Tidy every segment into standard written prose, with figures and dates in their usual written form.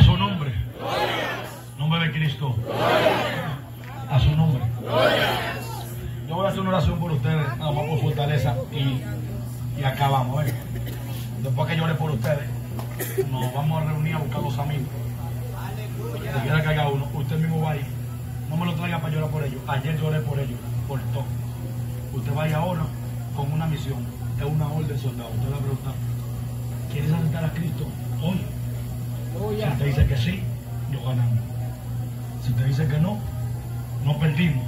su nombre. Nombre de Cristo. A su nombre. Yo voy a hacer una oración por ustedes, nada más por fortaleza, y acabamos. Después que llore por ustedes, nos vamos a reunir a buscar los amigos. Si quiera que haya uno, usted mismo va a ir. No me lo traiga para llorar por ellos. Ayer lloré por ellos, por todo. Usted vaya ahora con una misión. Es una orden, soldado. Usted le va a preguntar, ¿quieres aceptar a Cristo hoy? Si usted dice que sí, yo ganamos. Si usted dice que no, no perdimos.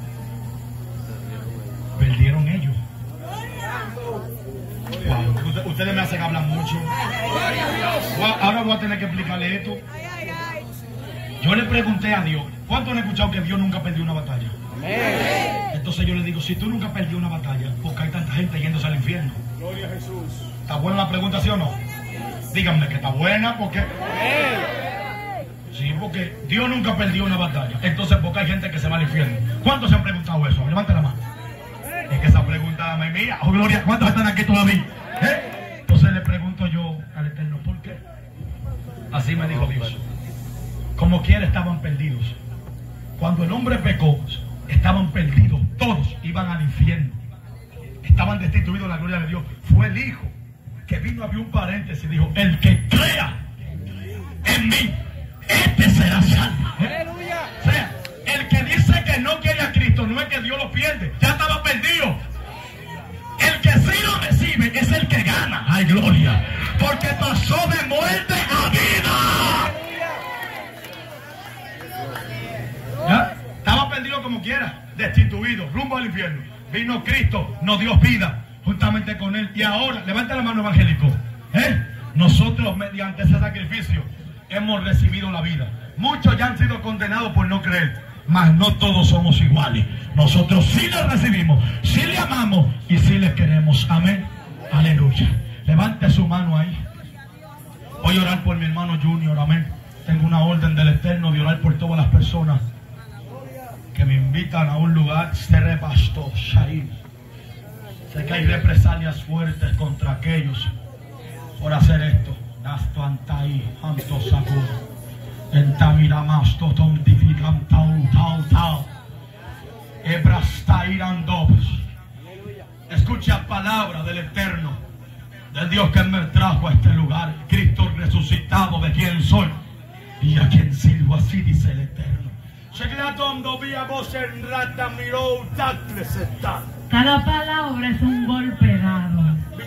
Perdieron ellos. Wow. Ustedes me hacen hablar mucho. Ahora voy a tener que explicarle esto. Yo le pregunté a Dios, ¿cuántos han escuchado que Dios nunca perdió una batalla? Entonces yo le digo, si tú nunca perdió una batalla, ¿por qué hay tanta gente yéndose al infierno? Gloria a Jesús. ¿Está buena la pregunta, sí o no? Díganme que está buena, porque... Sí, porque Dios nunca perdió una batalla. Entonces, ¿por qué hay gente que se va al infierno? ¿Cuántos se han preguntado eso? Levanta la mano. Es que esa pregunta me mía. Oh, Gloria, ¿cuántos están aquí todavía? Entonces le pregunto yo al Eterno, ¿por qué? Así me dijo Dios. Como quiera estaban perdidos. Cuando el hombre pecó, estaban perdidos. Todos iban al infierno. Estaban destituidos de la gloria de Dios. Fue el Hijo que vino, había un paréntesis y dijo, el que crea en mí, este será salvo. O sea, el que dice que no quiere a Cristo no es que Dios lo pierde, ya estaba perdido. El que sí lo recibe es el que gana. ¡Ay, gloria! Porque pasó de muerte a vida. ¿Ya? Estaba perdido como quiera, destituido, rumbo al infierno. Vino Cristo, nos dio vida juntamente con Él. Y ahora, levanta la mano, evangélico. Nosotros, mediante ese sacrificio, hemos recibido la vida. Muchos ya han sido condenados por no creer, mas no todos somos iguales. Nosotros sí le recibimos, sí le amamos y sí le queremos. Amén. Aleluya. Levante su mano ahí. Voy a orar por mi hermano Junior. Amén. Tengo una orden del Eterno de orar por todas las personas que me invitan a un lugar. Se rebastó, Shaim. Sé que hay represalias fuertes contra aquellos por hacer esto. Dasto antai, anto sakur. Entamiramasto tondificam tau. Ebrastairandobs. Escucha palabra del Eterno, del Dios que me trajo a este lugar. Cristo resucitado, de quien soy y a quien sirvo, así dice el Eterno. Cada palabra es un golpe dado.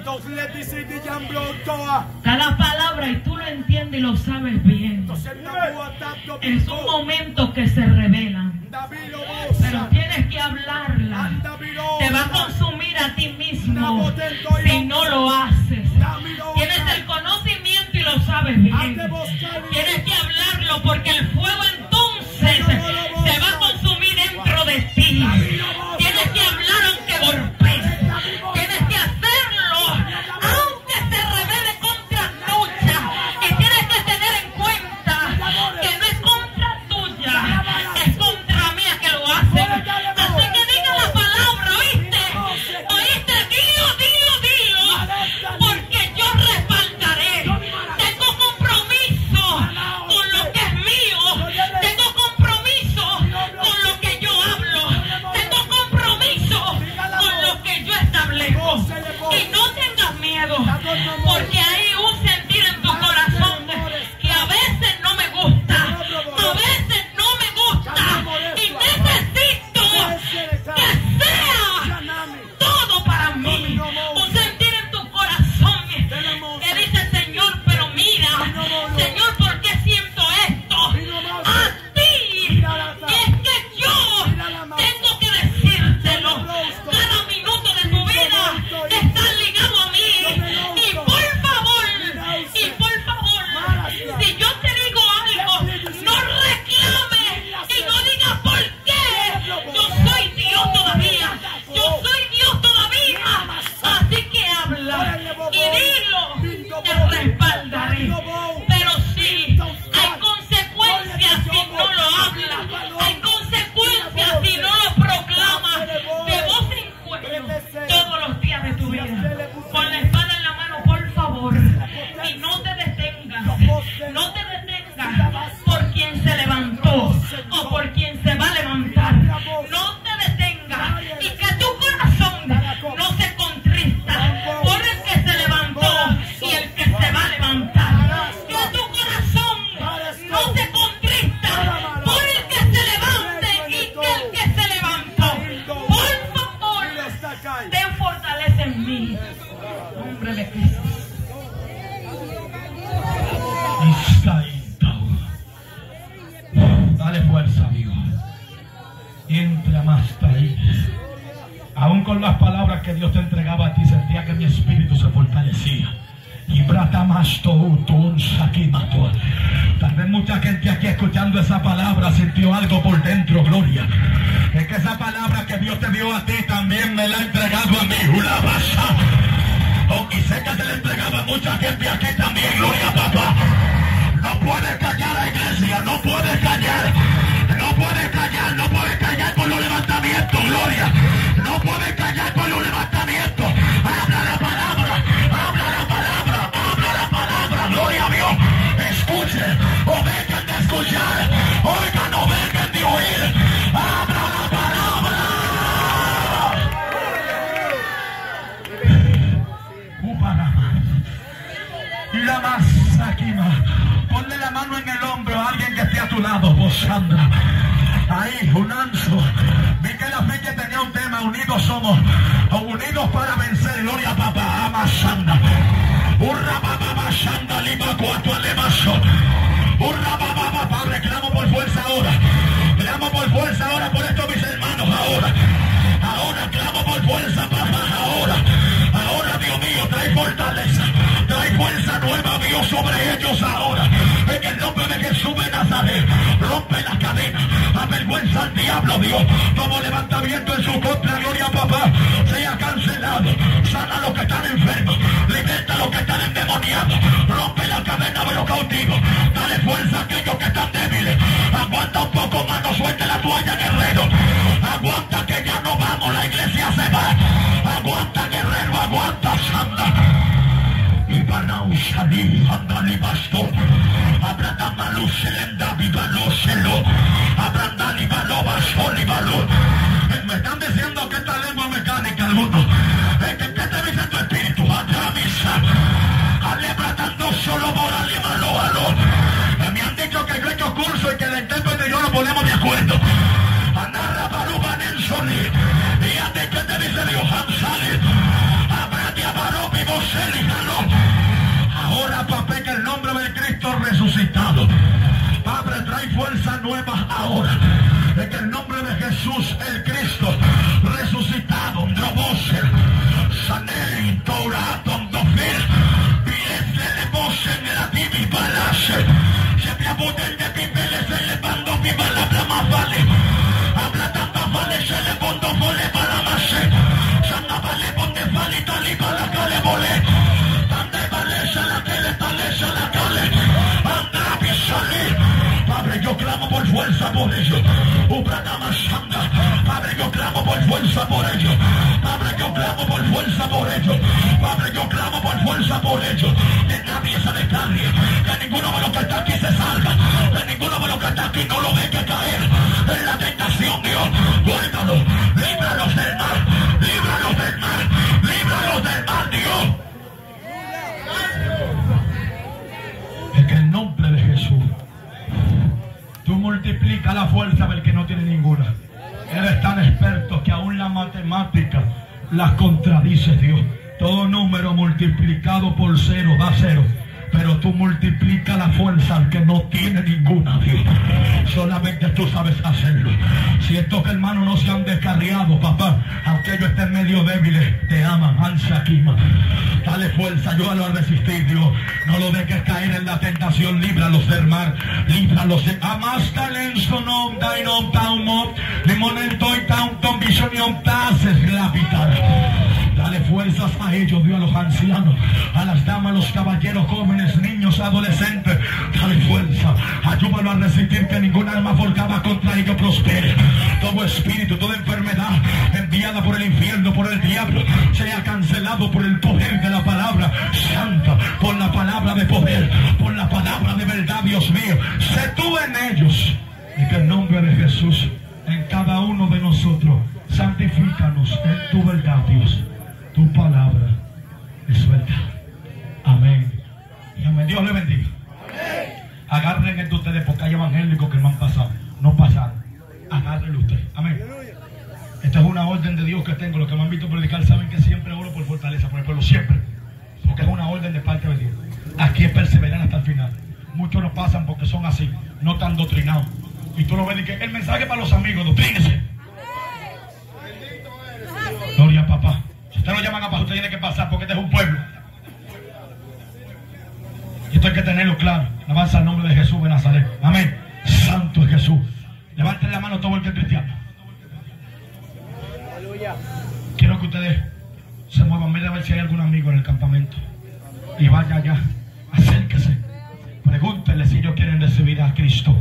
Cada palabra, y tú lo entiendes y lo sabes bien, es un momento que se revelan. Pero tienes que hablarla. Te va a consumir a ti mismo si no lo haces. Tienes el conocimiento y lo sabes bien. Tienes que hablarlo porque el fuego entonces se va a consumir dentro de ti. Tienes que hablar aunque golpes. Tienes que hacerlo aunque se revele contra tuya. Y tienes que tener en cuenta que no es contra tuya, es contra mía que lo hacen. Así que diga la palabra, ¿oíste? ¿Oíste? Dilo. Entra más ahí. Aún con las palabras que Dios te entregaba a ti, sentía que mi espíritu se fortalecía. Y tal vez mucha gente aquí escuchando esa palabra sintió algo por dentro, gloria. Es que esa palabra que Dios te dio a ti también me la ha entregado a mí. Oh, y sé que se le entregaba a mucha gente aquí también, gloria a papá. No puedes callar la iglesia, no puedes callar. No puedes callar, no puedes callar por los levantamientos, gloria. No puedes callar por los levantamientos. Habla la palabra, habla la palabra, habla la palabra, gloria a Dios. Escuche, o vengan de escuchar, oigan, o vengan de oír. Habla la palabra. Y la masa aquí, ponle la mano en el hombro a alguien que esté a tu lado, vos Sandra. Ahí, un anzo. Vi que la fe que tenía un tema, unidos somos, unidos para vencer, gloria a papá, amasanda. Urra papá, shanda, lima, cuatro, alemazo. Urra papá, Padre, clamo por fuerza ahora. Clamo por fuerza ahora por estos mis hermanos ahora. Ahora clamo por fuerza, papá, ahora. Ahora, Dios mío, trae fortaleza. Trae fuerza nueva, Dios, sobre ellos ahora. En el nombre de Jesús de Nazaret, rompe las cadenas, avergüenza al diablo, Dios. Todo levantamiento en su contra, gloria a papá, sea cancelado. Sana a los que están enfermos, liberta a los que están endemoniados, rompe la cadena de los cautivos. Dale fuerza a aquellos que están débiles. Aguanta un poco más, no suelte la toalla, guerrero. Aguanta que ya no vamos, la iglesia se va. Aguanta, guerrero, aguanta, santa. Y van a salir, andan y bastón. Abranda malu, selenda, viva lo celo. Abranda y baló, basol y balón. Me están diciendo que esta lengua mecánica, algunos. ¿Qué te dice tu espíritu? Atravisa. Alebratando solo moral y malo, aló. Me han dicho que yo he hecho curso y que el intérprete y yo nos ponemos de acuerdo. Anarra, baruban en soli. Y a ti que te dice Dios, Hamsali. Abrate a baró, vivo, seli, aló. Ahora, papá, que el nombre de Cristo resucitado, Padre, trae fuerza nueva ahora. En el nombre de Jesús, el Cristo resucitado, Droboser, Sanel, Torah, Tondofil, Piesele, Bosen, el Atibi, Balase, se me abuden de Pipeles, se le mando mi palabra más vale. Habla tanta vale, se le pondo, vole, para más, Sana vale, ponte vale, tali, para que le vole. Padre, yo clamo por fuerza por ellos. Padre, yo clamo por fuerza por ellos. Padre, yo clamo por fuerza por ellos. Padre, yo clamo por fuerza por ellos. Que nadie se descargue. Que ninguno de los que está aquí se salga. Que ninguno de los que está aquí no lo deje caer en la tentación, Dios. Guárdalo. Líbralos del mal. Líbralos del mal. Líbralos del mal, Dios. En el nombre de Jesús, tú multiplica la fuerza del que no tiene ninguna. Eres tan experto que aún la matemática las contradice, Dios. Todo número multiplicado por cero da cero. Pero tú multiplica la fuerza al que no tiene ninguna, Dios. Solamente tú sabes hacerlo. Si estos hermanos no se han descarriado, papá, aunque ellos estén medio débiles, te aman, Ansakima. Dale fuerza, ayúdalo a resistir, Dios. No lo dejes caer en la tentación, líbralos del mar, líbralos de Amastalensonom, Dainom, Taumom, Limonentoy, Tauntom, Bishoniom, Tases, Glapitar. Dale fuerzas a ellos, Dios, a los ancianos, a las damas, a los caballeros, jóvenes, niños, adolescentes. Dale fuerza, ayúdalo a resistir que ninguna alma forjada contra ellos prospere. Todo espíritu, toda enfermedad enviada por el infierno, por el diablo, sea cancelado por el poder de la palabra santa, por la palabra de poder, por la palabra de verdad, Dios mío. Sé tú en ellos, y que en nombre de Jesús, en cada uno de nosotros, santifícanos en tu verdad, Dios. Tu palabra es verdad. Amén. Y amén. Dios le bendiga. Amén. Agárrenle esto ustedes porque hay evangélicos que no han pasado. No pasaron. Agárrenle usted. Amén. Esta es una orden de Dios que tengo. Los que me han visto predicar saben que siempre oro por fortaleza por el pueblo. Siempre. Porque es una orden de parte de Dios. Aquí es perseverar hasta el final. Muchos no pasan porque son así. No tan doctrinados. Y tú lo ves y que el mensaje para los amigos, doctrínese. Gloria a papá. Si usted lo llaman a pasar, usted tiene que pasar porque este es un pueblo. Y esto hay que tenerlo claro. Alabanza al nombre de Jesús de Nazaret. Amén. Santo es Jesús. Levanten la mano todo el que es cristiano. Quiero que ustedes se muevan. Mira a ver si hay algún amigo en el campamento. Y vaya allá. Acérquese. Pregúntenle si ellos quieren recibir a Cristo.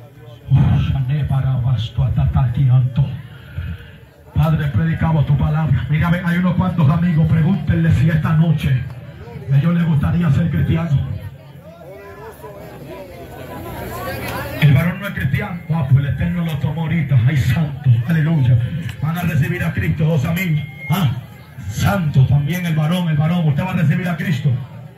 Padre, predicamos tu palabra. Mira, hay unos cuantos amigos. Pregúntenle si esta noche a ellos les gustaría ser cristianos. El varón no es cristiano. Pues el Eterno lo tomó ahorita. Ay, santo. Aleluya. Van a recibir a Cristo, dos amigos. Santo también el varón. Usted va a recibir a Cristo.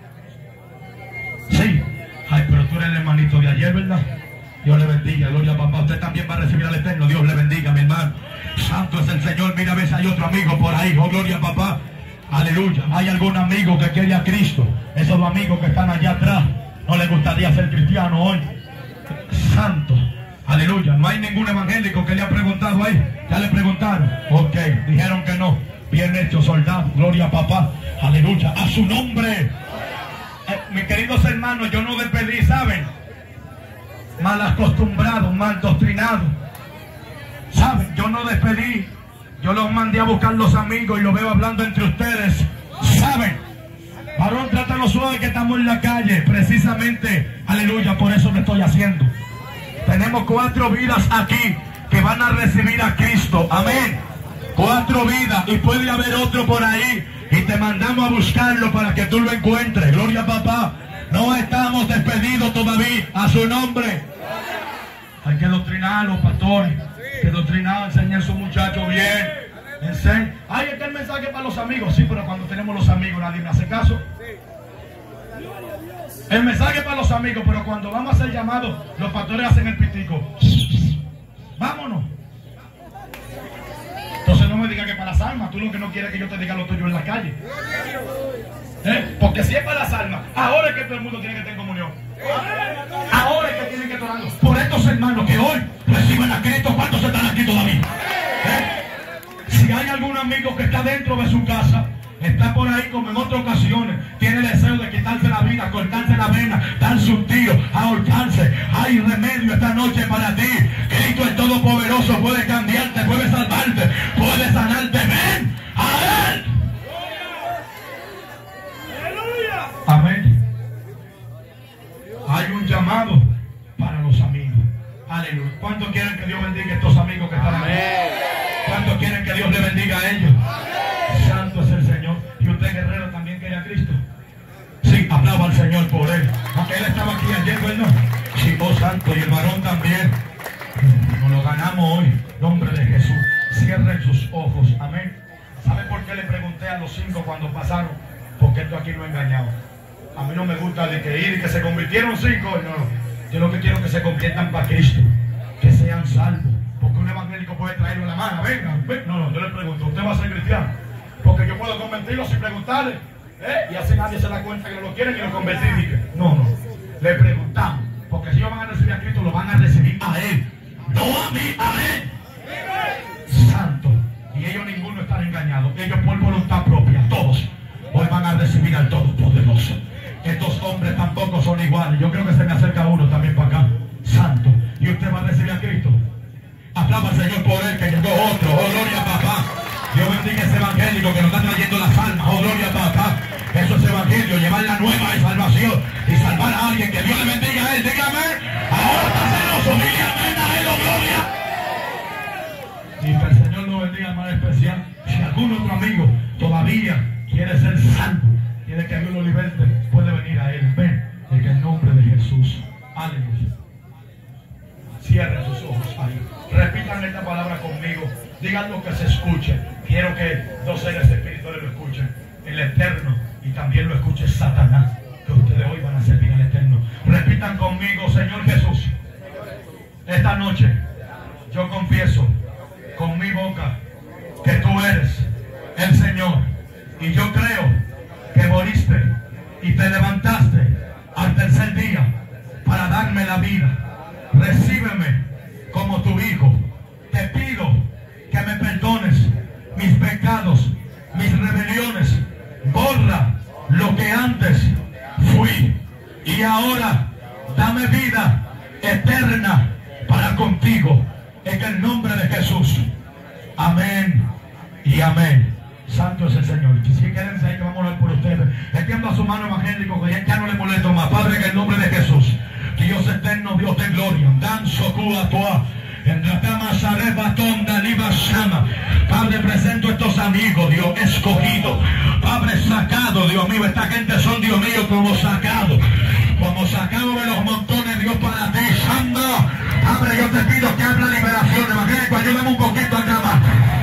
Sí. Ay, pero tú eres el hermanito de ayer, ¿verdad? Dios le bendiga, gloria a papá. Usted también va a recibir al Eterno. Dios le bendiga, mi hermano. Santo es el Señor. Mira a ver si hay otro amigo por ahí. Oh, gloria a papá. Aleluya. ¿Hay algún amigo que quiere a Cristo? Esos dos amigos que están allá atrás, ¿no les gustaría ser cristiano hoy? Santo. Aleluya. No hay ningún evangélico que le ha preguntado ahí. ¿Ya le preguntaron? Ok. Dijeron que no. Bien hecho, soldado. Gloria a papá. Aleluya. A su nombre. Mis queridos hermanos, yo no despedí, ¿saben? Mal acostumbrado, mal doctrinado. ¿Saben? Yo no despedí. Yo los mandé a buscar los amigos y los veo hablando entre ustedes. ¿Saben? Varón, trátalo suave que estamos en la calle. Precisamente, aleluya, por eso lo estoy haciendo. Tenemos 4 vidas aquí que van a recibir a Cristo. Amén. 4 vidas. Y puede haber otro por ahí. Y te mandamos a buscarlo para que tú lo encuentres. Gloria a papá. No estamos despedidos todavía. A su nombre. Hay que doctrinarlos, pastores. Hay que doctrinar, enseñar a esos muchachos bien. Hay este el mensaje para los amigos. Sí, pero cuando tenemos los amigos nadie me hace caso. El mensaje para los amigos, pero cuando vamos a ser llamados, los pastores hacen el pitico. Vámonos. Entonces no me digas que para las almas. Tú lo que no quieres es que yo te diga lo tuyo en la calle. Porque si es para las almas, ahora es que todo el mundo tiene que tener comunión. Ahora es que tienen que estar orando. Por estos hermanos que hoy reciben a Cristo, ¿cuántos están aquí todavía? Si hay algún amigo que está dentro de su casa, está por ahí como en otras ocasiones, tiene el deseo de quitarse la vida, cortarse la vena, darse un tiro, ahorcarse, hay remedio esta noche para ti. Cristo el Todopoderoso puede cambiarte, puede salvarte, puede sanarte. Ven a Él. Amén. Hay un llamado para los amigos. Aleluya. ¿Cuántos quieren que Dios bendiga a estos amigos que están aquí? ¿Cuántos quieren que Dios le bendiga a ellos? Santo es el Señor. ¿Y usted, guerrero, también quiere a Cristo? Sí, aplauda al Señor por él. Aunque él estaba aquí ayer, ¿verdad? Sí, oh santo. Y el varón también. Nos lo ganamos hoy. Nombre de Jesús. Cierren sus ojos. Amén. ¿Sabe por qué le pregunté a los 5 cuando pasaron? Porque esto aquí no ha engañado. A mí no me gusta de que ir y que se convirtieron 5. No. Yo lo que quiero es que se conviertan para Cristo. Que sean salvos. Porque un evangélico puede traerlo a la mano. Venga, no, yo le pregunto, ¿usted va a ser cristiano? Porque yo puedo convertirlo sin preguntarle. Y así nadie se da cuenta que no lo quieren y lo convertir. No. Le preguntamos. Porque si ellos van a recibir a Cristo, lo van a recibir a Él. No a mí, a Él. Santo. Y ellos ninguno están engañados. Ellos por voluntad propia, todos, hoy van a recibir al Todopoderoso. Estos hombres tampoco son iguales. Yo creo que se me acerca uno también para acá. Santo. Y usted va a recibir a Cristo. Aplauda al Señor por él, que llegó otro. Oh, gloria a papá. Dios bendiga ese evangélico que nos está trayendo las almas. Oh, gloria a papá. Eso es evangelio, llevar la nueva de salvación y salvar a alguien. Que Dios le bendiga a él. Dígame. Ahora está celoso. Dile amén a él, oh, gloria. Y que el Señor nos bendiga más especial. Si algún otro amigo todavía quiere ser salvo, quiere que Dios lo liberte, puede venir a él. Ven, en el nombre de Jesús. Aleluya. Cierren sus ojos ahí. Repitan esta palabra conmigo. Digan lo que se escuche. Quiero que 2 seres espirituales lo escuchen. El Eterno y también lo escuche Satanás. Que ustedes hoy van a servir al Eterno. Repitan conmigo, Señor Jesús. Esta noche yo confieso con mi boca que tú eres el Señor. Y yo creo que moriste y te levantaste al tercer día para darme la vida. Recíbeme como tu hijo. Te pido que me perdones mis pecados ahora dame vida eterna para contigo, en el nombre de Jesús. Amén y amén. Santo es el Señor. Si quieren ahí que vamos a orar por ustedes, extienda su mano evangélico, que ya no le molesto más. Padre, en el nombre de Jesús, Dios eterno, Dios de gloria, dan socua toa. Padre, presento estos amigos, Dios, escogido, Padre, sacado, Dios mío, esta gente son, Dios mío, como sacado de los montones, Dios, para ti, Santo. Padre, yo te pido que hable liberación, evangélico, ayúdame un poquito acá más.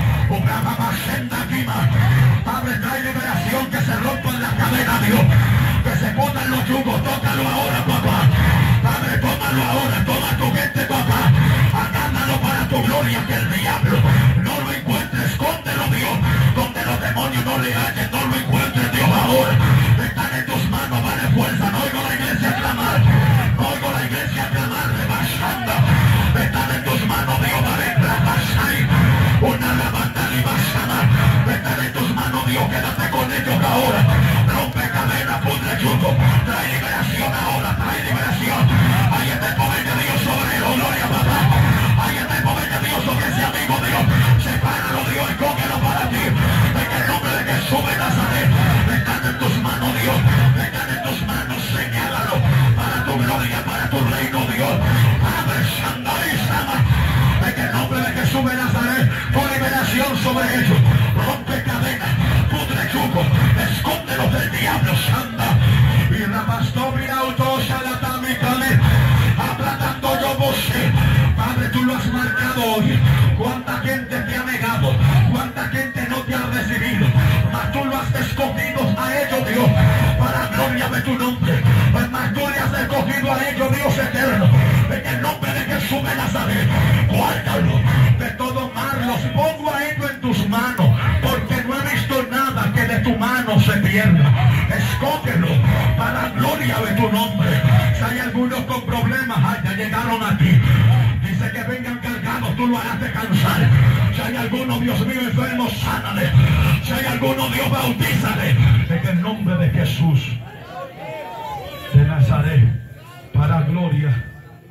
Padre, trae liberación, que se rompan las cadenas, Dios, que se pongan los yugos, tócalo ahora, papá. Padre, tómalo ahora, toma tu gente, papá. Agárralo para tu gloria, que el diablo no lo encuentre, escóndelo, Dios, donde los demonios no le hallen, no lo encuentres, Dios, ahora. Están en tus manos, vale fuerza, no oigo la iglesia clamar, no oigo la iglesia clamar, rebasando. Están en tus manos, Dios, vale rebasar, una lavanda rebasada. Están en tus manos, Dios, quédate con ellos ahora. Rompe cadena, pudre yugo, trae liberación ahora, trae liberación. Ahí está el poder de Dios sobre él, oh gloria, papá. Ahí está el poder de Dios sobre ese amigo, Dios. Sepáralo, Dios, y cógelo para ti. En el nombre de Jesús de Nazaret, están en tus manos, Dios. Están en tus manos, señálalo para tu gloria, para tu reino, Dios. Padre Santo y Sama, en el nombre de Jesús de Nazaret, con liberación sobre ellos. Rompe cadenas, pudre yugo, escóndelos del diablo, Santa. Y rapastó mi auto, Shalatamikame, aplatando yo voce. Padre, tú lo has marcado hoy. Cuánta gente te ha negado, cuánta gente no te ha recibido, mas tú lo has escogido a ellos, Dios, para gloria de tu nombre. Pues más tú le has escogido a ellos, Dios eterno, en el nombre de Jesús de Nazaret. Guárdalo de todo mal, los pongo a ellos en tus manos, porque no he visto nada que de tu mano se pierda. Escógelo para gloria de tu nombre. Si hay algunos con problemas, ya llegaron aquí. Dice que vengan cargados, tú lo harás descansar. Si hay alguno, Dios mío, enfermo, sánale. Si hay alguno, Dios, bautízale. En el nombre de Jesús de Nazaret, para gloria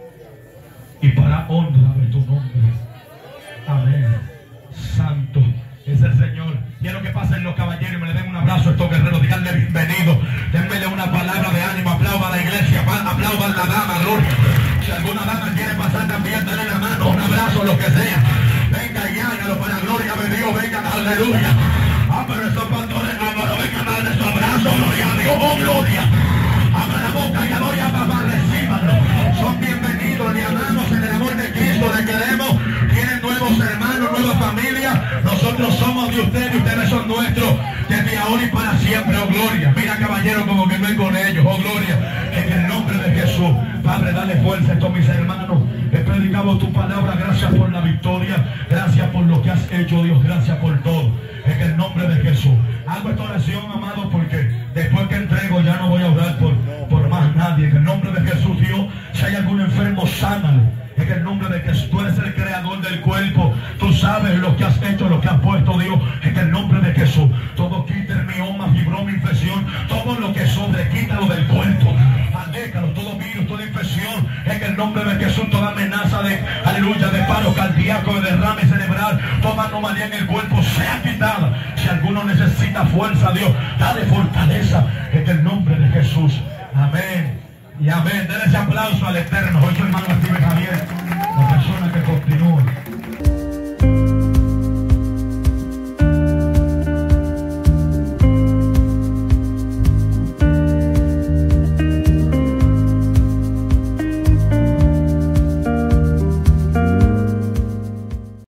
y para honra de tu nombre. Amén. Santo es el Señor. Quiero que pasen los caballeros y me le den un abrazo a estos guerreros. Díganle bienvenido. Denmele una palabra de ánimo. Aplauda a la iglesia. Aplauda a la dama. Gloria. Si alguna dama quiere pasar también, denle la mano. Un abrazo, lo que sea. Venga y hágalo para gloria de Dios. Venga, aleluya. Pero esos pastores, pero vengan a darle su abrazo. Gloria a Dios. Oh, gloria. Abra la boca y gloria, papá. Recíbanlo. Son bienvenidos. Le amamos en el amor de Cristo. Le queremos. Tienen nuevos hermanos, nueva familia. Nosotros somos de ustedes y ustedes son nuestros desde ahora y para siempre, oh gloria. Mira, caballero, como que no hay con ellos, oh gloria. En el nombre de Jesús, Padre, dale fuerza a estos mis hermanos. He predicado tu palabra, gracias por la victoria, gracias por lo que has hecho, Dios, gracias por todo. En el nombre de Jesús. Hago esta oración, amado, porque después que entrego ya no voy a orar por más nadie. En el nombre de Jesús, Dios, si hay algún enfermo, sánale. En el nombre de Jesús, tú eres el creador del cuerpo. Tú sabes lo que has hecho, lo que has puesto, Dios. En el nombre de Jesús, todo quita mioma, fibroma, infección, todo lo que sobre, quítalo del cuerpo. Aléjalo, todo virus, toda infección. En el nombre de Jesús, toda amenaza de, aleluya, de paro cardíaco, de derrame cerebral, toda anomalía en el cuerpo sea quitada. Si alguno necesita fuerza, Dios, dale fortaleza. En el nombre de Jesús. Amén. Y amén. Denle ese aplauso al Eterno. Hoy su hermano Steven Javier.